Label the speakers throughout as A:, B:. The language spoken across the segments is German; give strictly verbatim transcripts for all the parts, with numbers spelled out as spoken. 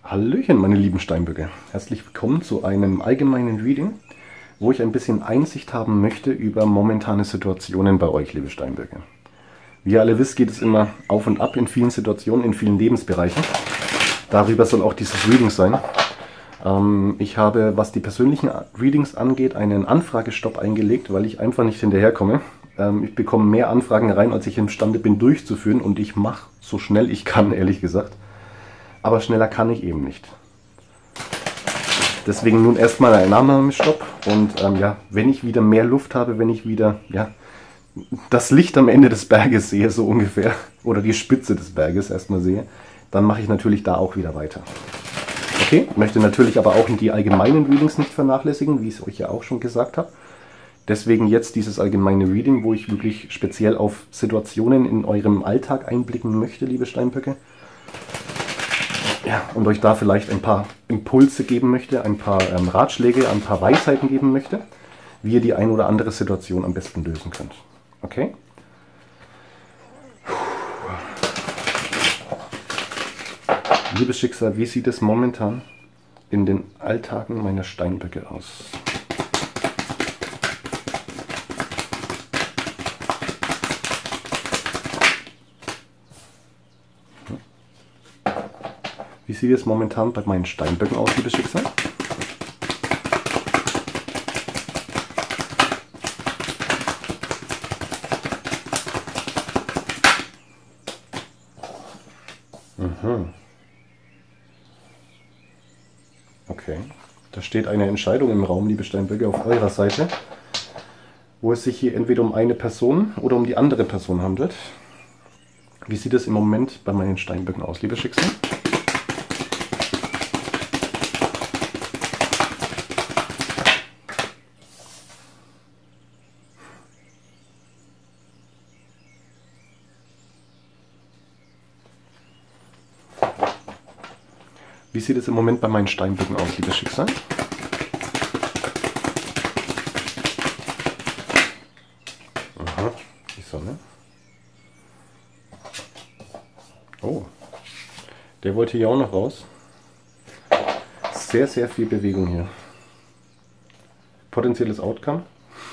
A: Hallöchen, meine lieben Steinböcke. Herzlich willkommen zu einem allgemeinen Reading, wo ich ein bisschen Einsicht haben möchte über momentane Situationen bei euch, liebe Steinböcke. Wie ihr alle wisst, geht es immer auf und ab in vielen Situationen, in vielen Lebensbereichen. Darüber soll auch dieses Reading sein. Ähm, ich habe, was die persönlichen Readings angeht, einen Anfragestopp eingelegt, weil ich einfach nicht hinterherkomme. Ähm, ich bekomme mehr Anfragen rein, als ich imstande bin durchzuführen, und ich mache so schnell ich kann, ehrlich gesagt. Aber schneller kann ich eben nicht. Deswegen nun erstmal ein Annahmestopp, und ähm, ja, wenn ich wieder mehr Luft habe, wenn ich wieder ja, das Licht am Ende des Berges sehe, so ungefähr, oder die Spitze des Berges erstmal sehe, dann mache ich natürlich da auch wieder weiter. Okay, möchte natürlich aber auch die allgemeinen Readings nicht vernachlässigen, wie ich es euch ja auch schon gesagt habe. Deswegen jetzt dieses allgemeine Reading, wo ich wirklich speziell auf Situationen in eurem Alltag einblicken möchte, liebe Steinböcke. Ja, und euch da vielleicht ein paar Impulse geben möchte, ein paar ähm, Ratschläge, ein paar Weisheiten geben möchte, wie ihr die ein oder andere Situation am besten lösen könnt. Okay? Liebes Schicksal, wie sieht es momentan in den Alltagen meiner Steinböcke aus? Wie sieht es momentan bei meinen Steinböcken aus, liebes Schicksal? Mhm. Okay, da steht eine Entscheidung im Raum, liebe Steinböcke, auf eurer Seite, wo es sich hier entweder um eine Person oder um die andere Person handelt. Wie sieht es im Moment bei meinen Steinböcken aus, liebes Schicksal? Wie sieht es im Moment bei meinen Steinböcken aus, liebes Schicksal? Aha, die Sonne. Oh, der wollte hier auch noch raus. Sehr, sehr viel Bewegung hier. Potenzielles Outcome.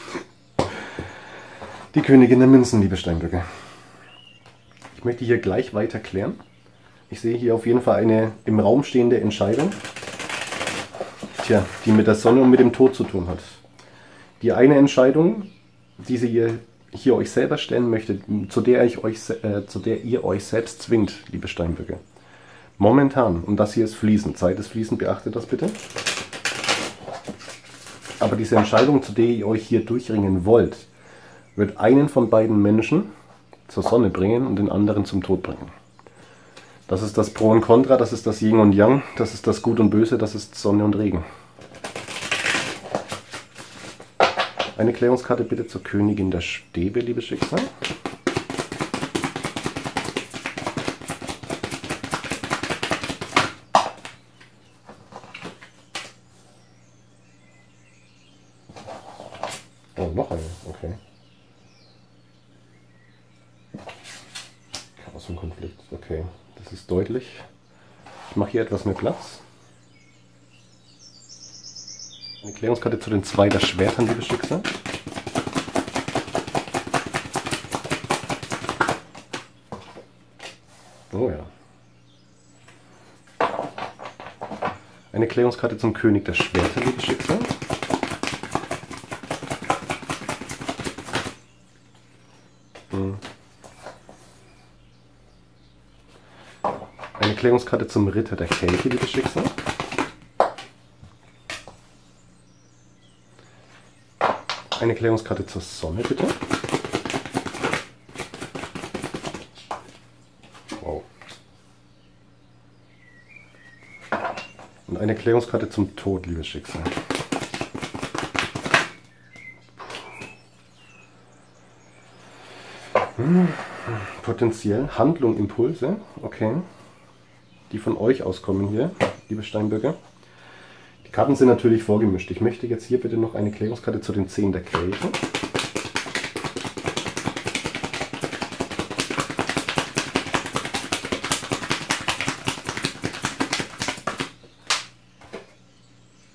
A: Die Königin der Münzen, liebe Steinböcke. Ich möchte hier gleich weiter klären. Ich sehe hier auf jeden Fall eine im Raum stehende Entscheidung, tja, die mit der Sonne und mit dem Tod zu tun hat. Die eine Entscheidung, die Sie hier, hier euch selber stellen möchtet, zu der, ich euch, äh, zu der ihr euch selbst zwingt, liebe Steinböcke. Momentan, und das hier ist fließend, Zeit ist fließend, beachtet das bitte. Aber diese Entscheidung, zu der ihr euch hier durchringen wollt, wird einen von beiden Menschen zur Sonne bringen und den anderen zum Tod bringen. Das ist das Pro und Contra, das ist das Yin und Yang, das ist das Gut und Böse, das ist Sonne und Regen. Eine Klärungskarte bitte zur Königin der Stäbe, liebes Schicksal. Oh, noch eine, okay. Chaos und Konflikt, okay. Das ist deutlich. Ich mache hier etwas mehr Platz. Eine Klärungskarte zu den zwei der Schwertern, liebes Schicksal. Oh ja. Eine Klärungskarte zum König der Schwerter, liebes Schicksal. Hm. Eine Klärungskarte zum Ritter der Kelche, liebes Schicksal. Eine Klärungskarte zur Sonne, bitte. Wow. Und eine Klärungskarte zum Tod, liebes Schicksal. Hm. Potenziell Handlung, Impulse, okay. Die von euch auskommen hier, liebe Steinböcke. Die Karten sind natürlich vorgemischt. Ich möchte jetzt hier bitte noch eine Klärungskarte zu den zehn der Kelche.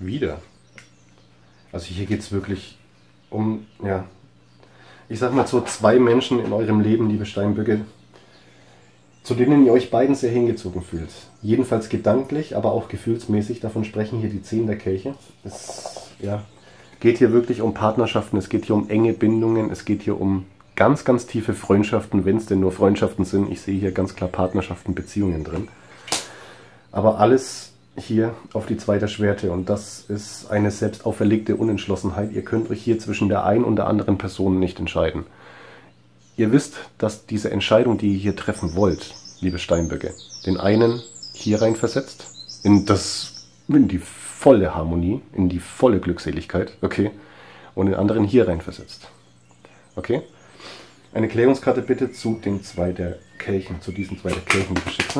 A: wieder. Also hier geht es wirklich um, ja, ich sag mal so zwei Menschen in eurem Leben, liebe Steinböcke, zu denen ihr euch beiden sehr hingezogen fühlt. Jedenfalls gedanklich, aber auch gefühlsmäßig. Davon sprechen hier die Zehn der Kelche. Es ja, geht hier wirklich um Partnerschaften, es geht hier um enge Bindungen, es geht hier um ganz, ganz tiefe Freundschaften, wenn es denn nur Freundschaften sind. Ich sehe hier ganz klar Partnerschaften, Beziehungen drin. Aber alles hier auf die zwei der Schwerte, und das ist eine selbst auferlegte Unentschlossenheit. Ihr könnt euch hier zwischen der einen und der anderen Person nicht entscheiden. Ihr wisst, dass diese Entscheidung, die ihr hier treffen wollt, liebe Steinböcke, den einen hier rein versetzt, in, das, in die volle Harmonie, in die volle Glückseligkeit, okay, und den anderen hier rein versetzt. Okay? Eine Klärungskarte bitte zu den zwei der Kelchen, zu diesen zwei der Kelchen, liebe Schicksal.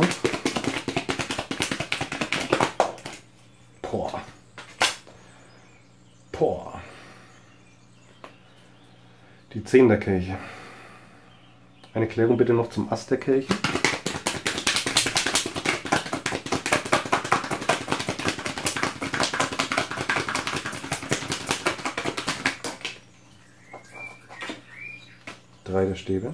A: Boah. Boah. Die Zehn der Kelche. Eine Klärung bitte noch zum Ass der Kelche. Drei der Stäbe.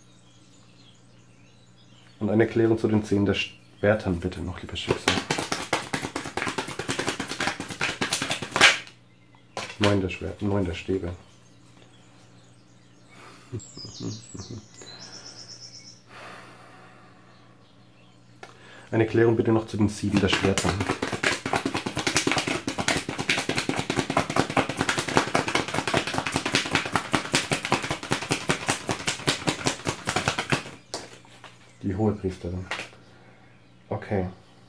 A: Und eine Klärung zu den Zehn der Schwertern bitte noch, liebes Schicksal. Neun der Schwerter, neun der Stäbe. Eine Klärung bitte noch zu den Sieben der Schwertern. Die Hohepriesterin. Okay.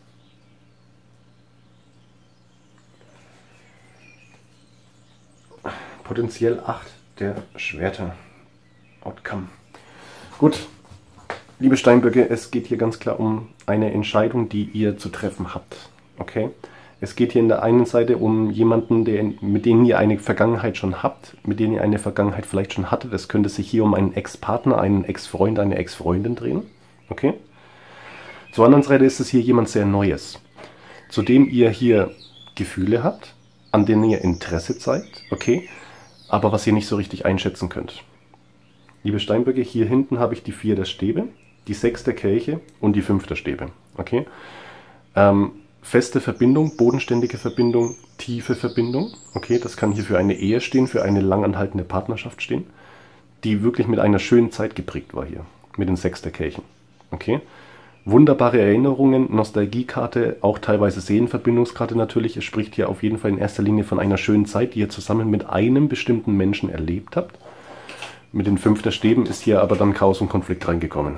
A: Potenziell acht der Schwerter. Outcome. Gut. Liebe Steinböcke, es geht hier ganz klar um eine Entscheidung, die ihr zu treffen habt. Okay? Es geht hier in der einen Seite um jemanden, der, mit dem ihr eine Vergangenheit schon habt, mit dem ihr eine Vergangenheit vielleicht schon hattet. Es könnte sich hier um einen Ex-Partner, einen Ex-Freund, eine Ex-Freundin drehen. Okay? Zur anderen Seite ist es hier jemand sehr Neues, zu dem ihr hier Gefühle habt, an denen ihr Interesse zeigt, okay? Aber was ihr nicht so richtig einschätzen könnt. Liebe Steinböcke, hier hinten habe ich die Vier der Stäbe, die Sechs der Kelche und die Fünf der Stäbe. Okay? Ähm, feste Verbindung, bodenständige Verbindung, tiefe Verbindung. Okay, das kann hier für eine Ehe stehen, für eine langanhaltende Partnerschaft stehen, die wirklich mit einer schönen Zeit geprägt war hier, mit den Sechs der Kelchen. Okay? Wunderbare Erinnerungen, Nostalgiekarte, auch teilweise Seelenverbindungskarte natürlich. Es spricht hier auf jeden Fall in erster Linie von einer schönen Zeit, die ihr zusammen mit einem bestimmten Menschen erlebt habt. Mit den Fünf der Stäben ist hier aber dann Chaos und Konflikt reingekommen.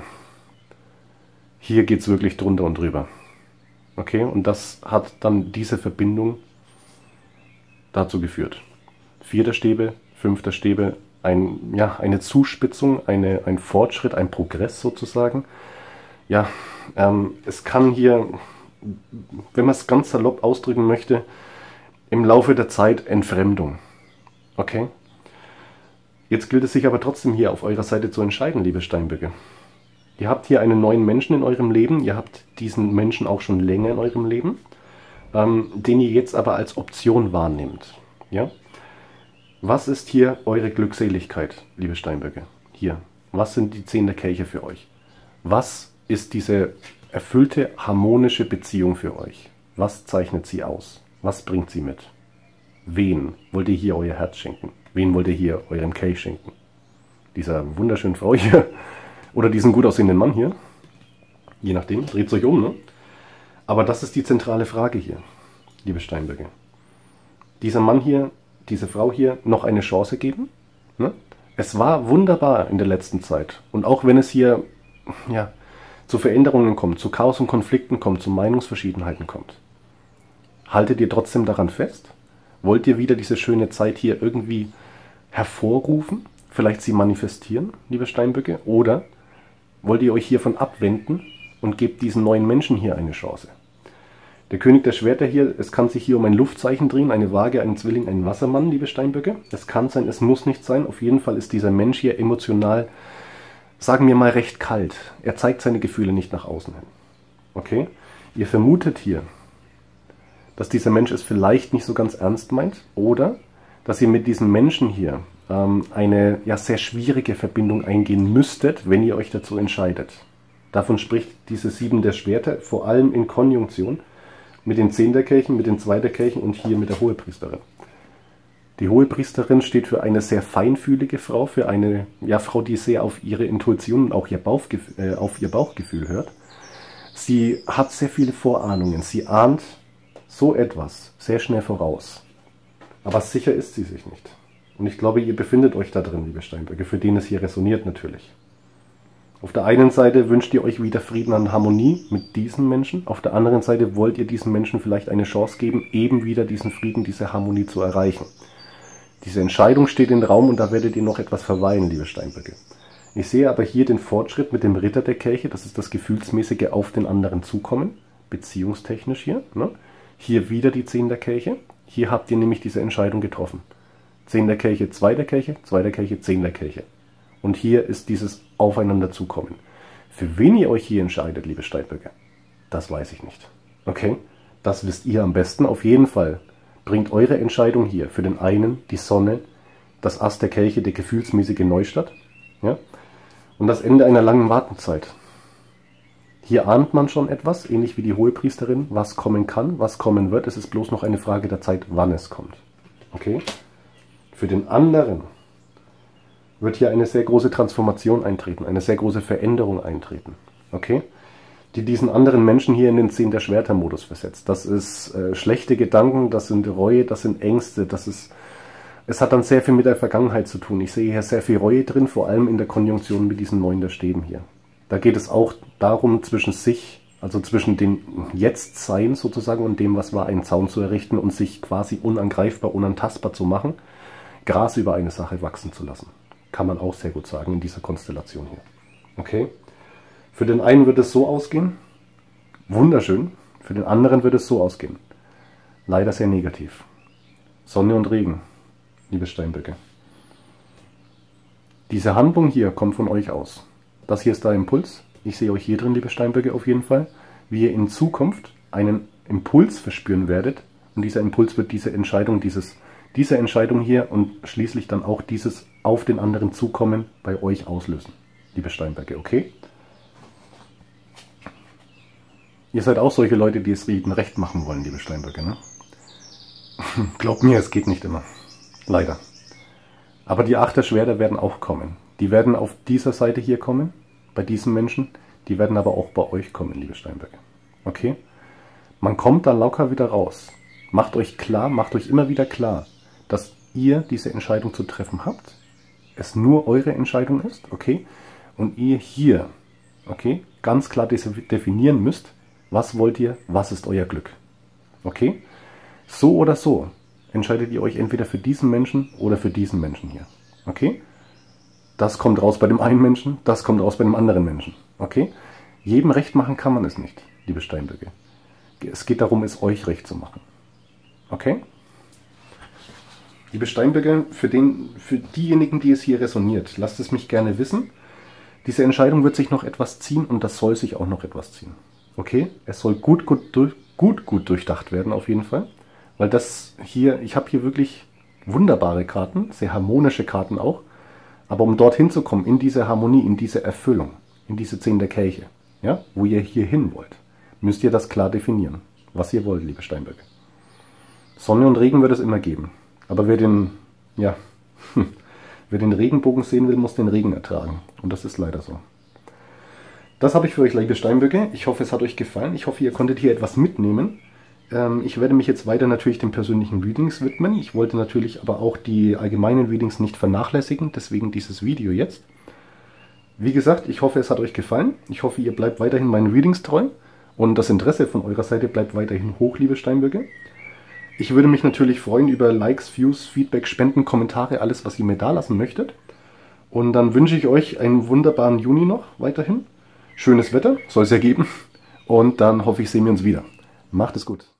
A: Hier geht es wirklich drunter und drüber. Okay, und das hat dann diese Verbindung dazu geführt. Vier der Stäbe, Fünf der Stäbe, ein, ja, eine Zuspitzung, eine, ein Fortschritt, ein Progress sozusagen. Ja, ähm, es kann hier, wenn man es ganz salopp ausdrücken möchte, im Laufe der Zeit Entfremdung. Okay? Jetzt gilt es sich aber trotzdem hier auf eurer Seite zu entscheiden, liebe Steinböcke. Ihr habt hier einen neuen Menschen in eurem Leben, ihr habt diesen Menschen auch schon länger in eurem Leben, ähm, den ihr jetzt aber als Option wahrnehmt. Ja? Was ist hier eure Glückseligkeit, liebe Steinböcke? Hier, was sind die Zehn der Kelche für euch? Was ist diese erfüllte, harmonische Beziehung für euch? Was zeichnet sie aus? Was bringt sie mit? Wen wollt ihr hier euer Herz schenken? Wen wollt ihr hier euren Kelch schenken? Dieser wunderschönen Frau hier? Oder diesen gut aussehenden Mann hier? Je nachdem, dreht euch um, ne? Aber das ist die zentrale Frage hier, liebe Steinböcke. Dieser Mann hier, diese Frau hier, noch eine Chance geben? Ne? Es war wunderbar in der letzten Zeit. Und auch wenn es hier, ja, zu Veränderungen kommt, zu Chaos und Konflikten kommt, zu Meinungsverschiedenheiten kommt, haltet ihr trotzdem daran fest? Wollt ihr wieder diese schöne Zeit hier irgendwie hervorrufen? Vielleicht sie manifestieren, liebe Steinböcke? Oder wollt ihr euch hiervon abwenden und gebt diesen neuen Menschen hier eine Chance? Der König der Schwerter hier, es kann sich hier um ein Luftzeichen drehen, eine Waage, einen Zwilling, einen Wassermann, liebe Steinböcke. Es kann sein, es muss nicht sein. Auf jeden Fall ist dieser Mensch hier emotional, sagen wir mal, recht kalt. Er zeigt seine Gefühle nicht nach außen hin. Okay? Ihr vermutet hier, dass dieser Mensch es vielleicht nicht so ganz ernst meint oder dass ihr mit diesem Menschen hier ähm, eine ja, sehr schwierige Verbindung eingehen müsstet, wenn ihr euch dazu entscheidet. Davon spricht diese sieben der Schwerter, vor allem in Konjunktion mit den zehn der Kelchen, mit den zwei der Kelchen und hier mit der Hohepriesterin. Die Hohepriesterin steht für eine sehr feinfühlige Frau, für eine ja, Frau, die sehr auf ihre Intuition und auch ihr Bauchgefühl, äh, auf ihr Bauchgefühl hört. Sie hat sehr viele Vorahnungen, sie ahnt so etwas sehr schnell voraus. Aber sicher ist sie sich nicht. Und ich glaube, ihr befindet euch da drin, liebe Steinböcke, für den es hier resoniert natürlich. Auf der einen Seite wünscht ihr euch wieder Frieden und Harmonie mit diesen Menschen. Auf der anderen Seite wollt ihr diesen Menschen vielleicht eine Chance geben, eben wieder diesen Frieden, diese Harmonie zu erreichen. Diese Entscheidung steht im Raum und da werdet ihr noch etwas verweilen, liebe Steinböcke. Ich sehe aber hier den Fortschritt mit dem Ritter der Kelche, das ist das Gefühlsmäßige auf den anderen zukommen, beziehungstechnisch hier. Ne? Hier wieder die zehn der Kelche, hier habt ihr nämlich diese Entscheidung getroffen. zehn der Kelche, zwei der Kelche, zwei der Kelche, zehn der Kelche. Und hier ist dieses Aufeinanderzukommen. Für wen ihr euch hier entscheidet, liebe Steinböcke, das weiß ich nicht. Okay? Das wisst ihr am besten. Auf jeden Fall bringt eure Entscheidung hier für den einen die Sonne, das Ass der Kelche, der gefühlsmäßige Neustadt. Ja? Und das Ende einer langen Wartezeit. Hier ahnt man schon etwas, ähnlich wie die Hohepriesterin, was kommen kann, was kommen wird. Es ist bloß noch eine Frage der Zeit, wann es kommt. Okay? Für den anderen wird hier eine sehr große Transformation eintreten, eine sehr große Veränderung eintreten, okay? Die diesen anderen Menschen hier in den zehn der Schwerter-Modus versetzt. Das ist äh, schlechte Gedanken, das sind Reue, das sind Ängste, das ist, es hat dann sehr viel mit der Vergangenheit zu tun. Ich sehe hier sehr viel Reue drin, vor allem in der Konjunktion mit diesen neun der Stäben hier. Da geht es auch darum, zwischen sich, also zwischen dem Jetzt-Sein sozusagen und dem, was war, einen Zaun zu errichten und sich quasi unangreifbar, unantastbar zu machen, Gras über eine Sache wachsen zu lassen. Kann man auch sehr gut sagen in dieser Konstellation hier. Okay? Für den einen wird es so ausgehen, wunderschön. Für den anderen wird es so ausgehen. Leider sehr negativ. Sonne und Regen, liebe Steinböcke. Diese Handlung hier kommt von euch aus. Das hier ist der Impuls. Ich sehe euch hier drin, liebe Steinböcke, auf jeden Fall. Wie ihr in Zukunft einen Impuls verspüren werdet. Und dieser Impuls wird diese Entscheidung, dieses diese Entscheidung hier und schließlich dann auch dieses auf den anderen zukommen bei euch auslösen, liebe Steinböcke, okay? Ihr seid auch solche Leute, die es jedem recht machen wollen, liebe Steinböcke, ne? Glaubt mir, es geht nicht immer. Leider. Aber die acht der Schwerter werden auch kommen. Die werden auf dieser Seite hier kommen, bei diesen Menschen. Die werden aber auch bei euch kommen, liebe Steinböcke. Okay? Man kommt da locker wieder raus. Macht euch klar, macht euch immer wieder klar, dass ihr diese Entscheidung zu treffen habt, es nur eure Entscheidung ist, okay, und ihr hier, okay, ganz klar definieren müsst, was wollt ihr, was ist euer Glück, okay, so oder so entscheidet ihr euch entweder für diesen Menschen oder für diesen Menschen hier, okay, das kommt raus bei dem einen Menschen, das kommt raus bei dem anderen Menschen, okay, jedem recht machen kann man es nicht, liebe Steinböcke, es geht darum, es euch recht zu machen, okay. Liebe Steinböcke, für, den, für diejenigen, die es hier resoniert, lasst es mich gerne wissen. Diese Entscheidung wird sich noch etwas ziehen und das soll sich auch noch etwas ziehen. Okay? Es soll gut, gut, durch, gut, gut durchdacht werden auf jeden Fall. Weil das hier, ich habe hier wirklich wunderbare Karten, sehr harmonische Karten auch. Aber um dorthin zu kommen, in diese Harmonie, in diese Erfüllung, in diese zehn der Kelche, ja, wo ihr hier hin wollt, müsst ihr das klar definieren, was ihr wollt, liebe Steinböcke. Sonne und Regen wird es immer geben. Aber wer den, ja, wer den Regenbogen sehen will, muss den Regen ertragen. Und das ist leider so. Das habe ich für euch, liebe Steinböcke. Ich hoffe, es hat euch gefallen. Ich hoffe, ihr konntet hier etwas mitnehmen. Ähm, ich werde mich jetzt weiter natürlich den persönlichen Readings widmen. Ich wollte natürlich aber auch die allgemeinen Readings nicht vernachlässigen. Deswegen dieses Video jetzt. Wie gesagt, ich hoffe, es hat euch gefallen. Ich hoffe, ihr bleibt weiterhin meinen Readings treu. Und das Interesse von eurer Seite bleibt weiterhin hoch, liebe Steinböcke. Ich würde mich natürlich freuen über Likes, Views, Feedback, Spenden, Kommentare, alles, was ihr mir da lassen möchtet. Und dann wünsche ich euch einen wunderbaren Juni noch weiterhin. Schönes Wetter, soll es ja geben. Und dann hoffe ich, sehen wir uns wieder. Macht es gut.